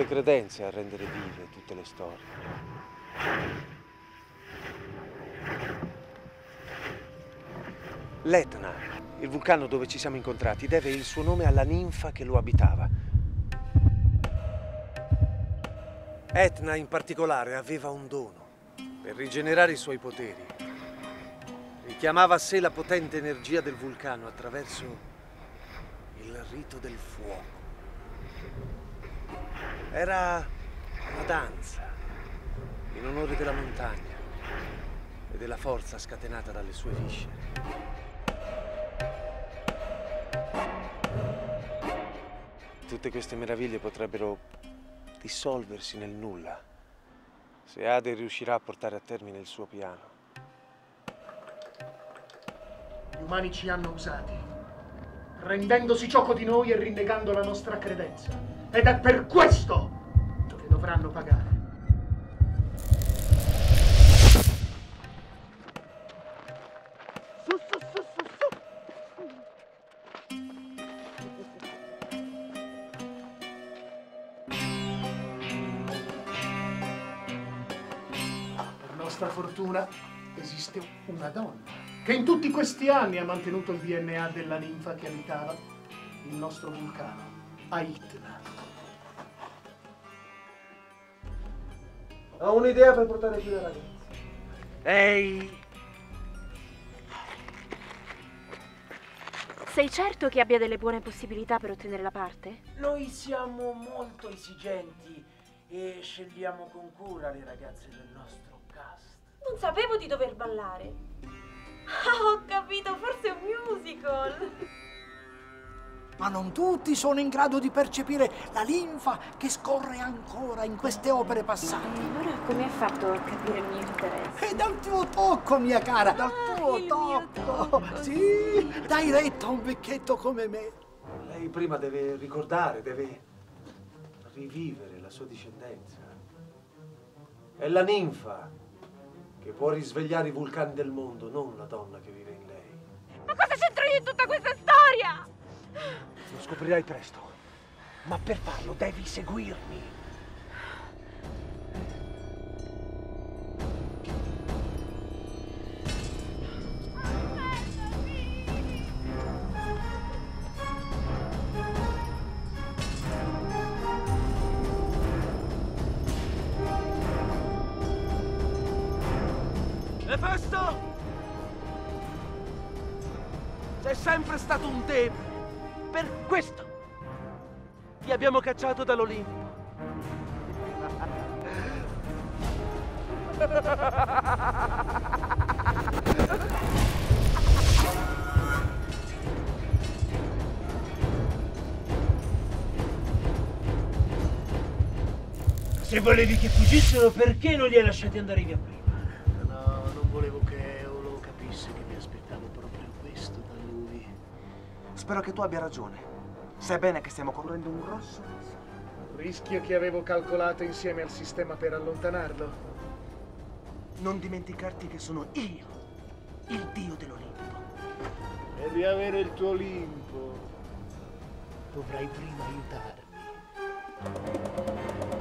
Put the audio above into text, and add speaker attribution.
Speaker 1: credenze a rendere vive tutte le storie. L'Etna, il vulcano dove ci siamo incontrati, deve il suo nome alla ninfa che lo abitava. Etna in particolare aveva un dono per rigenerare i suoi poteri. Richiamava a sé la potente energia del vulcano attraverso il rito del fuoco. Era una danza in onore della montagna e della forza scatenata dalle sue viscere. Tutte queste meraviglie potrebbero dissolversi nel nulla se Ade riuscirà a portare a termine il suo piano.
Speaker 2: Gli umani ci hanno usati, rendendosi gioco di noi e rinnegando la nostra credenza. Ed è per questo che dovranno pagare. Su, su, su, su, Per nostra fortuna esiste una donna che in tutti questi anni ha mantenuto il DNA della ninfa che abitava il nostro vulcano, Aitna.
Speaker 1: Ho un'idea per portare qui la ragazza.
Speaker 3: Ehi!
Speaker 4: Sei certo che abbia delle buone possibilità per ottenere la parte?
Speaker 3: Noi siamo molto esigenti e scegliamo con cura le ragazze del nostro cast.
Speaker 4: Non sapevo di dover ballare. Ah, ho capito, forse è un musical.
Speaker 5: Ma non tutti sono in grado di percepire la linfa che scorre ancora in queste opere passate.
Speaker 4: Allora come hai fatto a capire il mio interesse?
Speaker 5: E dal tuo tocco, mia cara, dal tuo
Speaker 4: il mio tocco,
Speaker 5: Sì, dai retta a un vecchietto come me.
Speaker 1: Lei prima deve ricordare, deve rivivere la sua discendenza. È la ninfa che può risvegliare i vulcani del mondo, non la donna che vive in lei.
Speaker 4: Ma cosa c'entro io in tutta questa storia?
Speaker 1: Lo scoprirai presto, ma per farlo devi seguirmi.
Speaker 3: Efesto! Sei sempre stato un debole. Per questo ti abbiamo cacciato dall'Olimpo. Se volevi che fuggissero, perché non li hai lasciati andare via prima?
Speaker 2: No, non volevo che Eolo capisse che mi aspettavo proprio questo da lui.
Speaker 6: Spero che tu abbia ragione. Sai bene che stiamo correndo un grosso
Speaker 2: Rischio che avevo calcolato insieme al sistema per allontanarlo.
Speaker 6: Non dimenticarti che sono io, il dio dell'Olimpo.
Speaker 2: E di avere il tuo Olimpo dovrai prima aiutarmi.